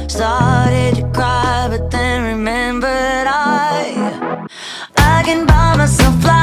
Started to cry, but then remembered I can buy myself flowers.